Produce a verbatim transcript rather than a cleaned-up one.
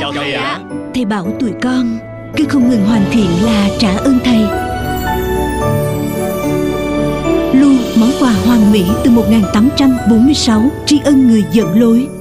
Chào thầy ạ. Thầy bảo tụi con cứ không ngừng hoàn thiện là trả ơn thầy. Lu, món quà hoàn mỹ từ một nghìn tám trăm bốn mươi sáu tri ân người dẫn lối.